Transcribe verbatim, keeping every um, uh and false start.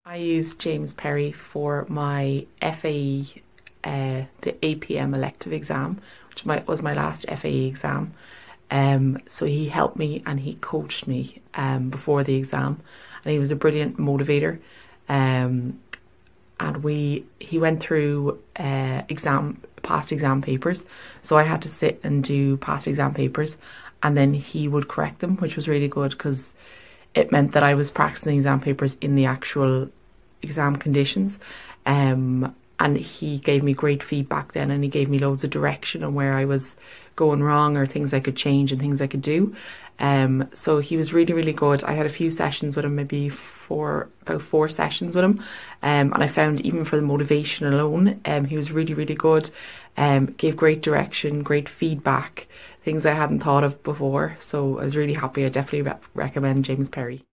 I used James Perry for my F A E, uh, the A P M elective exam, which my, was my last F A E exam. Um, so he helped me and he coached me um, before the exam, and he was a brilliant motivator. Um, and we he went through uh, exam past exam papers, so I had to sit and do past exam papers, and then he would correct them, which was really good because it meant that I was practicing exam papers in the actual exam conditions. Um, and he gave me great feedback then, and he gave me loads of direction on where I was going wrong or things I could change and things I could do. Um, so he was really, really good. I had a few sessions with him, maybe four, about four sessions with him. Um, and I found even for the motivation alone, um, he was really, really good. Um, gave great direction, great feedback, things I hadn't thought of before. So I was really happy. I definitely re recommend James Perry.